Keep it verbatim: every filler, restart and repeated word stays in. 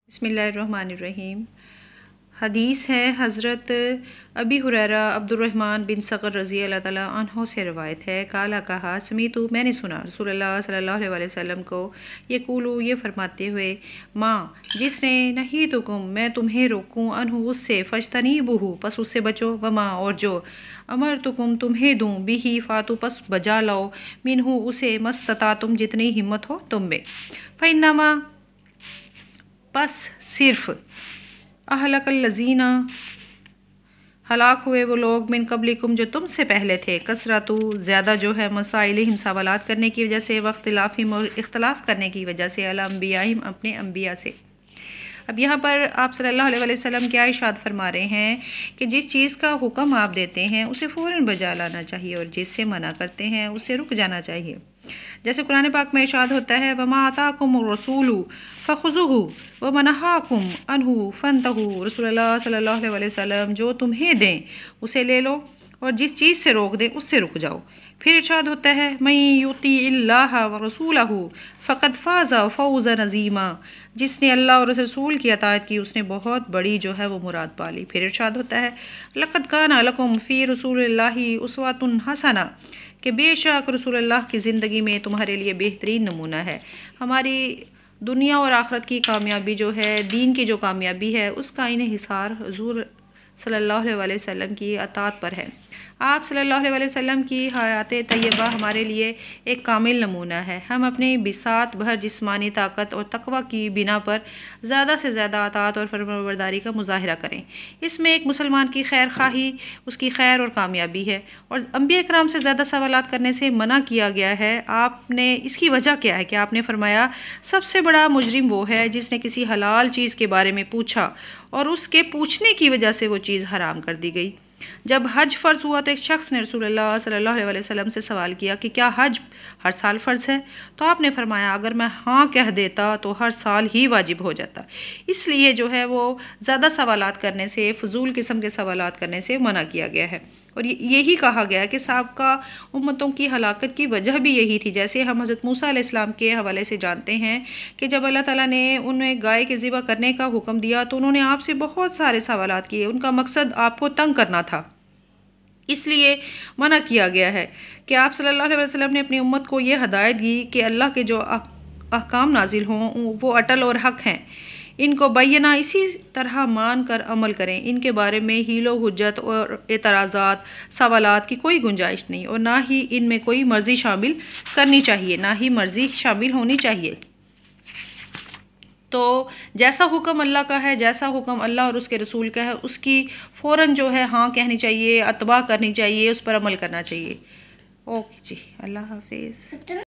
बिस्मिल्लाहिर्रहमानिर्रहीम। हदीस है हज़रत अबी हुरैरा अब्दुर्रहमान बिन सक़र रज़ी अल्लाह ताला अन्हो से रवायत है। काला कहा समीतु मैंने सुना रसूलुल्लाह सल्लल्लाहु अलैहि वसल्लम को ये कूलू ये फरमाते हुए, माँ जिसने नहीं तो कुम मैं तुम्हें रोकूँ अनहु उससे फजतनी बुहू पस उससे बचो, वमा और जो अमर तो कुम तुम्हें दूँ बिही फ़ातु पस बजा लाओ मिनहू उसे मस्तता तुम जितनी हिम्मत हो तुम में। फ़इन्नमा बस सिर्फ अहलकल लज़ीना हलाक हुए वो लोग मिन कबलिकुम जो तुमसे पहले थे, कसरतु ज़्यादा जो है मसाइलिहिम सवालात करने की वजह से, वख्तिलाफ़िहिम और इख्तलाफ़ करने की वजह से, अला अंबियाहिम अपने अंबिया से। अब यहाँ पर आप सल्लल्लाहु अलैहि वसल्लम क्या इरशाद फरमा रहे हैं कि जिस चीज़ का हुक्म आप देते हैं उसे फ़ौरन बजा लाना चाहिए और जिससे मना करते हैं उससे रुक जाना चाहिए। जैसे कुरान पाक में इरशाद होता है, वमा आताकुम रसूलु फ़ख़ुज़ूहु व नहाकुम अन्हु फ़न्तहू। रसूलुल्लाह सल्लल्लाहु अलैहि वसल्लम जो तुम्हें दें उसे ले लो और जिस चीज़ से रोक दें उससे रुक जाओ। फिर इरशाद होता है, मई युती इल्लाह व रसूलहु फ़क़द फ़ाज़ा फ़ौज़न अज़ीमा। जिसने अल्लाह और रसूल की अताअत की उसने बहुत बड़ी जो है वो मुराद पा ली। फिर इरशाद होता है, लक़द काना लकुम फ़ी रसूलिल्लाहि उस्वतुन हसना कि बेशक रसूलुल्लाह की ज़िंदगी में तुम्हारे लिए बेहतरीन नमूना है। हमारी दुनिया और आखिरत की कामयाबी जो है, दीन की जो कामयाबी है, उसका इन्हिसार हुज़ूर सल्लल्लाहु अलैहि वसल्लम की अताअत पर है। आप सल्लल्लाहु अलैहि वसल्लम की हयात तैयबा हमारे लिए एक कामिल नमूना है। हम अपनी बिसात भर जिस्मानी ताकत और तक़वा की बिना पर ज़्यादा से ज़्यादा अताअत और फरमाबरदारी का मुज़ाहिरा करें। इसमें एक मुसलमान की खैर खाही, उसकी खैर और कामयाबी है। और अंबिया इकराम से ज़्यादा सवालात करने से मना किया गया है। आपने इसकी वजह क्या है कि आपने फरमाया सबसे बड़ा मुजरिम वो है जिसने किसी हलाल चीज़ के बारे में पूछा और उसके पूछने की वजह से वो चीज़ हराम कर दी गई। जब हज फ़र्ज़ हुआ तो एक शख्स ने रसूलुल्लाह सल्लल्लाहु अलैहि वसल्लम से सवाल किया कि क्या हज हर साल फ़र्ज़ है? तो आपने फरमाया अगर मैं हाँ कह देता तो हर साल ही वाजिब हो जाता। इसलिए जो है वो ज़्यादा सवालात करने से, फ़ुज़ूल किस्म के सवालात करने से मना किया गया है। और यही कहा गया है कि साबका उम्मतों की हलाकत की वजह भी यही थी। जैसे हम हज़रत मूसा अलैहिस्सलाम के हवाले से जानते हैं कि जब अल्लाह ताला ने उन्हें गाय के ज़िबा करने का हुक्म दिया तो उन्होंने आपसे बहुत सारे सवालात किए। उनका मकसद आपको तंग करना था, इसलिए मना किया गया है कि आप सल्लल्लाहु अलैहि वसल्लम ने अपनी उम्मत को ये हदायत दी कि अल्लाह के जो अहकाम नाजिल हों वो अटल और हक़ हैं, इनको बैना इसी तरह मान कर अमल करें। इनके बारे में हीलो हुज्जत और एतराज़ात सवालात की कोई गुंजाइश नहीं और ना ही इनमें कोई मर्ज़ी शामिल करनी चाहिए, ना ही मर्ज़ी शामिल होनी चाहिए। तो जैसा हुक्म अल्लाह का है, जैसा हुक्म अल्लाह और उसके रसूल का है, उसकी फ़ौरन जो है हाँ कहनी चाहिए, अतबा करनी चाहिए, उस पर अमल करना चाहिए। ओके जी, अल्लाह हाफिज़।